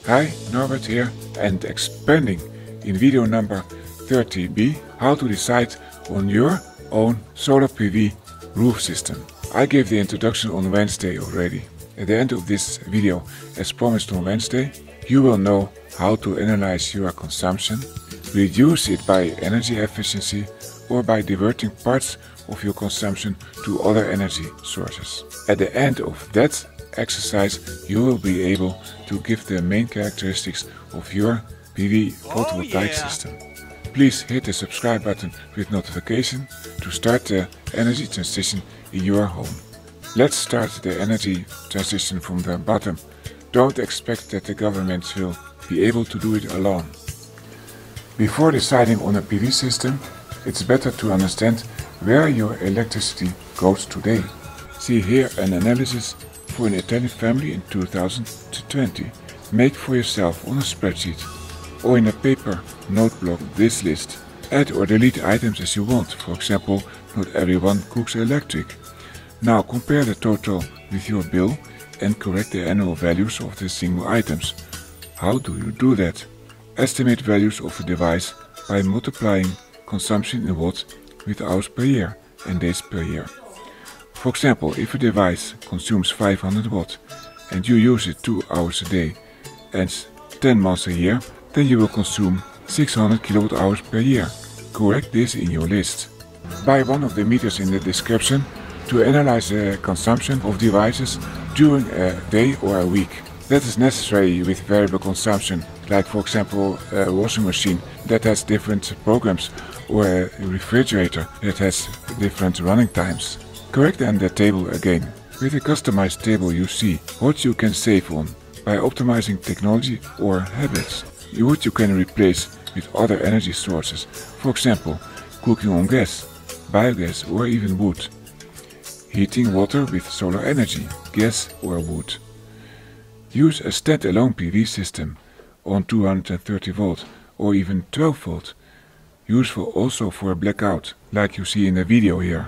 Hi, Norbert here, and expanding in video number 30b how to decide on your own solar PV roof system. I gave the introduction on Wednesday already. At the end of this video, as promised on Wednesday, you will know how to analyze your consumption, reduce it by energy efficiency or by diverting parts of your consumption to other energy sources. At the end of that exercise, you will be able to give the main characteristics of your PV photovoltaic system. Please hit the subscribe button with notification to start the energy transition in your home. Let's start the energy transition from the bottom. Don't expect that the government will be able to do it alone. Before deciding on a PV system, it's better to understand where your electricity goes today. See here an analysis for an Italian family in 2020. Make for yourself on a spreadsheet or in a paper notebook this list. Add or delete items as you want. For example, not everyone cooks electric. Now compare the total with your bill and correct the annual values of the single items. How do you do that? Estimate values of a device by multiplying consumption in watts with hours per year and days per year. For example, if a device consumes 500 watts and you use it 2 hours a day and 10 months a year, then you will consume 600 kilowatt hours per year. Correct this in your list. Buy one of the meters in the description to analyze the consumption of devices during a day or a week. That is necessary with variable consumption, like for example a washing machine that has different programs or a refrigerator that has different running times. Correct then the table again. With a customized table you see what you can save on by optimizing technology or habits. What you can replace with other energy sources, for example cooking on gas, biogas or even wood. Heating water with solar energy, gas or wood. Use a standalone PV system on 230 volt or even 12 volt. Useful also for a blackout, like you see in the video here.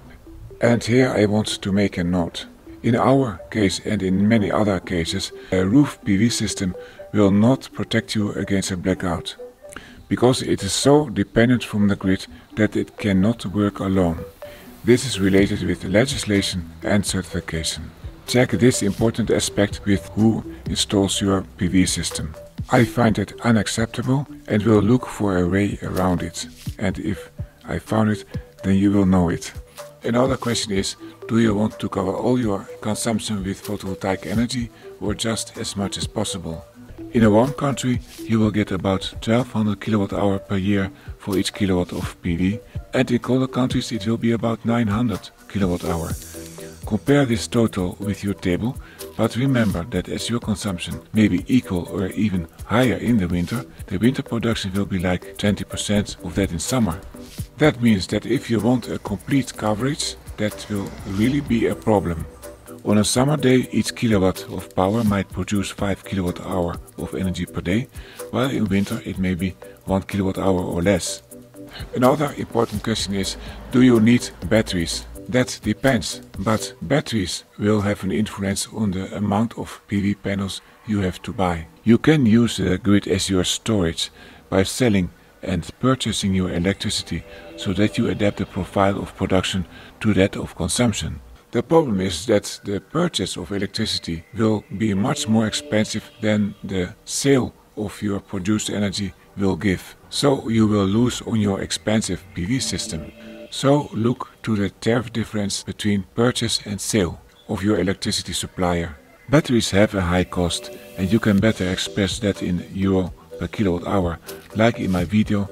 And here I want to make a note. In our case and in many other cases, a roof PV system will not protect you against a blackout, because it is so dependent from the grid that it cannot work alone. This is related with legislation and certification. Check this important aspect with who installs your PV system. I find it unacceptable and will look for a way around it. And if I found it, then you will know it. Another question is, do you want to cover all your consumption with photovoltaic energy or just as much as possible? In a warm country, you will get about 1200 kilowatt hour per year for each kilowatt of PV, and in colder countries it will be about 900 kilowatt hour. Compare this total with your table, but remember that as your consumption may be equal or even higher in the winter production will be like 20% of that in summer. That means that if you want a complete coverage, that will really be a problem. On a summer day, each kilowatt of power might produce 5 kilowatt hour of energy per day, while in winter it may be 1 kilowatt hour or less. Another important question is, do you need batteries? That depends, but batteries will have an influence on the amount of PV panels you have to buy. You can use the grid as your storage by selling and purchasing your electricity so that you adapt the profile of production to that of consumption. The problem is that the purchase of electricity will be much more expensive than the sale of your produced energy will give. So you will lose on your expensive PV system. So look to the tariff difference between purchase and sale of your electricity supplier. Batteries have a high cost and you can better express that in euro per kilowatt hour, like in my video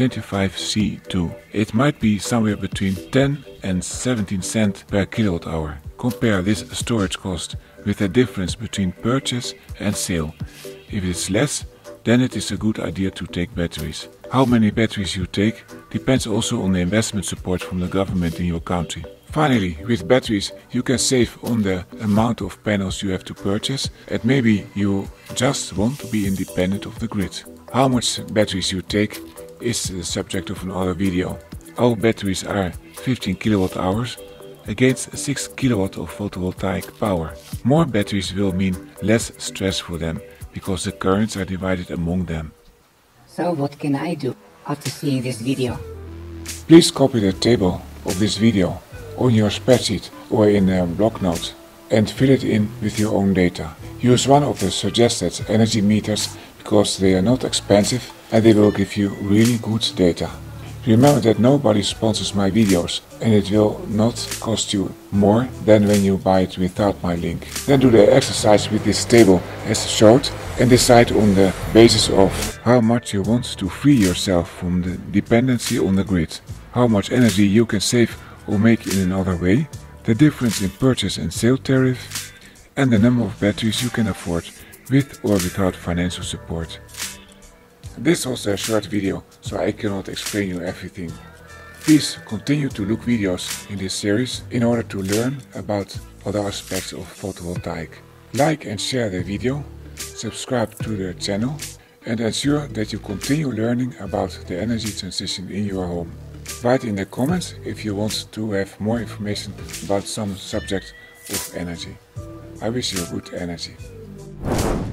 25C2. It might be somewhere between 10 and 17 cents per kilowatt hour. Compare this storage cost with the difference between purchase and sale. If it is less, then it is a good idea to take batteries. How many batteries you take depends also on the investment support from the government in your country. Finally, with batteries you can save on the amount of panels you have to purchase, and maybe you just want to be independent of the grid. How much batteries you take is the subject of another video. Our batteries are 15 kilowatt hours against 6 kilowatt of photovoltaic power. More batteries will mean less stress for them because the currents are divided among them. So what can I do after seeing this video? Please copy the table of this video on your spreadsheet or in a block note and fill it in with your own data. Use one of the suggested energy meters because they are not expensive and they will give you really good data. Remember that nobody sponsors my videos and it will not cost you more than when you buy it without my link. Then do the exercise with this table as showed and decide on the basis of how much you want to free yourself from the dependency on the grid, how much energy you can save or make in another way, the difference in purchase and sale tariff, and the number of batteries you can afford with or without financial support. This was a short video, so I cannot explain you everything. Please continue to look videos in this series in order to learn about other aspects of photovoltaic. Like and share the video, subscribe to the channel and ensure that you continue learning about the energy transition in your home. Write in the comments if you want to have more information about some subject of energy. I wish you good energy.